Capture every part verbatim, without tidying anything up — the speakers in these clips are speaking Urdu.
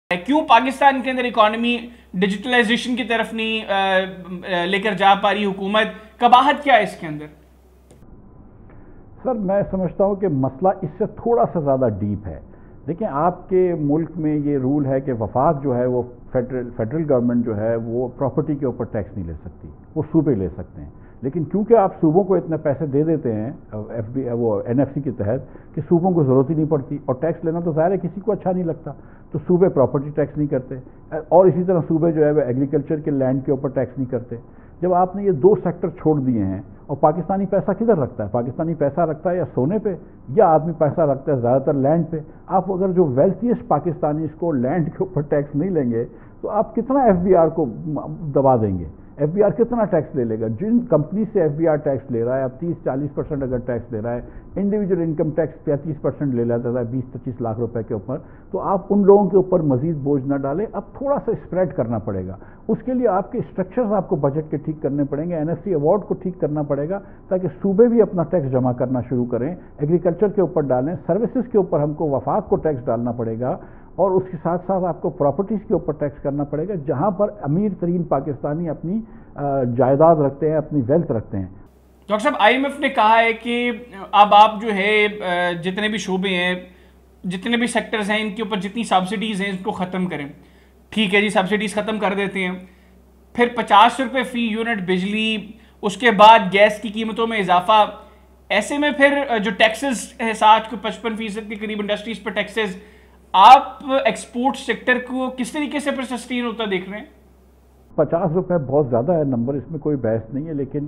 کیوں پاکستان کے اندر اکانومی ڈیجیٹلائزیشن کی طرف نہیں لے کر جا پا رہی حکومت؟ قباحت کیا ہے اس کے اندر؟ سر میں سمجھتا ہوں کہ مسئلہ اس سے تھوڑا سا زیادہ ڈیپ ہے۔ دیکھیں، آپ کے ملک میں یہ رول ہے کہ وفاق جو ہے وہ فیڈرل فیڈرل گورنمنٹ جو ہے وہ پراپرٹی کے اوپر ٹیکس نہیں لے سکتی، وہ صوبے لے سکتے ہیں۔ لیکن کیونکہ آپ صوبوں کو اتنے پیسے دے دیتے ہیں ایف بی وہ این ایف سی کے تحت کہ صوبوں کو ضرورت ہی نہیں پڑتی، اور ٹیکس لینا تو ظاہر ہے کسی کو اچھا نہیں لگتا، تو صوبے پراپرٹی ٹیکس نہیں کرتے، اور اسی طرح صوبے جو ہے وہ ایگریکلچر کے لینڈ کے اوپر ٹیکس نہیں کرتے۔ جب آپ نے یہ دو سیکٹر چھوڑ دیے ہیں، اور پاکستانی پیسہ کدھر رکھتا ہے؟ پاکستانی پیسہ رکھتا ہے یا سونے پہ، یا آدمی پیسہ رکھتا ہے زیادہ تر لینڈ پہ۔ آپ اگر جو ویلتھیسٹ پاکستانی اس کو لینڈ کے اوپر ٹیکس نہیں لیں گے تو آپ کتنا ایف بی آر کو دبا دیں گے؟ ایف بی آر کتنا ٹیکس لے لے گا؟ جن کمپنی سے ایف بی آر ٹیکس لے رہا ہے، اب تیس چالیس پرسینٹ اگر ٹیکس لے رہا ہے، انڈیویجول انکم ٹیکس پینتیس پرسینٹ لے لیتا ہے بیس پچیس لاکھ روپے کے اوپر، تو آپ ان لوگوں کے اوپر مزید بوجھ نہ ڈالیں۔ اب تھوڑا سا اسپریڈ کرنا پڑے گا، اس کے لیے آپ کے اسٹرکچرز آپ کو بجٹ کے ٹھیک کرنے پڑیں گے، این ایف سی ایوارڈ کو ٹھیک کرنا پڑے گا تاکہ صوبے بھی اپنا ٹیکس جمع کرنا شروع کریں، ایگریکلچر کے اوپر ڈالیں، سروسز کے اوپر ہم کو وفاق کو ٹیکس ڈالنا پڑے گا، اور اس کے ساتھ ساتھ آپ کو پراپرٹیز کے اوپر ٹیکس کرنا پڑے گا جہاں پر امیر ترین پاکستانی اپنی جائیداد رکھتے ہیں، اپنی ویلتھ رکھتے ہیں۔ ڈاکٹر صاحب، آئی ایم ایف نے کہا ہے کہ اب آپ جو ہے جتنے بھی شعبے ہیں، جتنے بھی سیکٹرز ہیں، ان کے اوپر جتنی سبسڈیز ہیں ان کو ختم کریں۔ ٹھیک ہے جی، سبسڈیز ختم کر دیتے ہیں، پھر پچاس روپے فی یونٹ بجلی، اس کے بعد گیس کی قیمتوں میں اضافہ، ایسے میں پھر جو ٹیکسز ہے ساتھ کو پچپن فیصد کے قریب انڈسٹریز پر ٹیکسز، آپ ایکسپورٹ سیکٹر کو کس طریقے سے پر سسٹین ہوتا دیکھ رہے ہیں؟ پچاس روپے بہت زیادہ ہے نمبر، اس میں کوئی بحث نہیں ہے، لیکن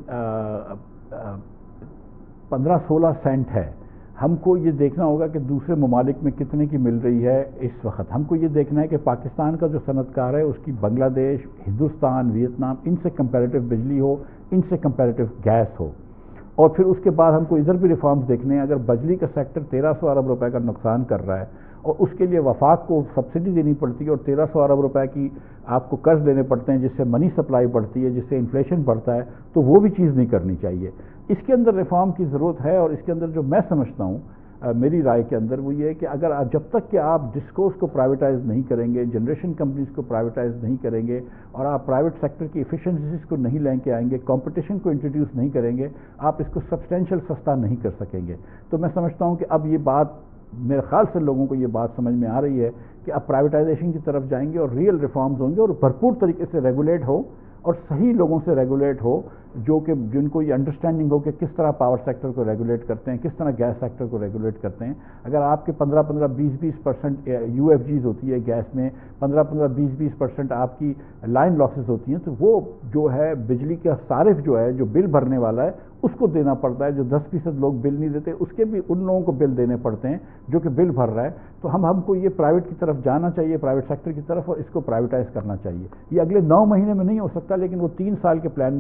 پندرہ سولہ سینٹ ہے۔ ہم کو یہ دیکھنا ہوگا کہ دوسرے ممالک میں کتنے کی مل رہی ہے اس وقت۔ ہم کو یہ دیکھنا ہے کہ پاکستان کا جو صنعت کار ہے اس کی بنگلہ دیش، ہندوستان، ویتنام، ان سے کمپیریٹو بجلی ہو، ان سے کمپیریٹو گیس ہو، اور پھر اس کے بعد ہم کو ادھر بھی ریفارمز دیکھنے ہیں۔ اگر بجلی کا سیکٹر تیرہ سو ارب روپے کا نقصان کر رہا ہے اور اس کے لیے وفاق کو سبسڈی دینی پڑتی ہے اور تیرہ سو ارب روپے کی آپ کو قرض لینے پڑتے ہیں جس سے منی سپلائی بڑھتی ہے، جس سے انفلیشن بڑھتا ہے، تو وہ بھی چیز نہیں کرنی چاہیے۔ اس کے اندر ریفارم کی ضرورت ہے، اور اس کے اندر جو میں سمجھتا ہوں میری رائے کے اندر وہ یہ ہے کہ اگر آپ جب تک کہ آپ ڈسکوز کو پرائیویٹائز نہیں کریں گے، جنریشن کمپنیز کو پرائیویٹائز نہیں کریں گے، اور آپ پرائیویٹ سیکٹر کی ایفیشنسیز کو نہیں لے کے آئیں گے، کمپٹیشن کو انٹروڈیوس نہیں کریں گے، آپ اس کو سبسٹینشیل سستا نہیں کر سکیں گے۔ تو میں سمجھتا ہوں کہ اب یہ بات، میرے خیال سے لوگوں کو یہ بات سمجھ میں آ رہی ہے کہ اب پرائیویٹائزیشن کی طرف جائیں گے اور ریئل ریفارمز ہوں گے، اور بھرپور طریقے سے ریگولیٹ ہو، اور صحیح لوگوں سے ریگولیٹ ہو جو کہ جن کو یہ انڈرسٹینڈنگ ہو کہ کس طرح پاور سیکٹر کو ریگولیٹ کرتے ہیں، کس طرح گیس سیکٹر کو ریگولیٹ کرتے ہیں۔ اگر آپ کے پندرہ پندرہ بیس بیس پرسنٹ یو ایف جیز ہوتی ہے گیس میں، پندرہ پندرہ بیس بیس پرسنٹ آپ کی لائن لاسز ہوتی ہیں، تو وہ جو ہے بجلی کا صارف جو ہے، جو بل بھرنے والا ہے، اس کو دینا پڑتا ہے۔ جو دس فیصد لوگ بل نہیں دیتے اس کے بھی ان لوگوں کو بل دینے پڑتے ہیں جو کہ بل بھر رہا ہے۔ تو ہم ہم کو یہ پرائیویٹ کی طرف جانا چاہیے، پرائیویٹ سیکٹر کی طرف، اور اس کو پرائیویٹائز کرنا چاہیے۔ یہ اگلے نو مہینے میں نہیں ہو سکتا، لیکن وہ تین سال کے پلان میں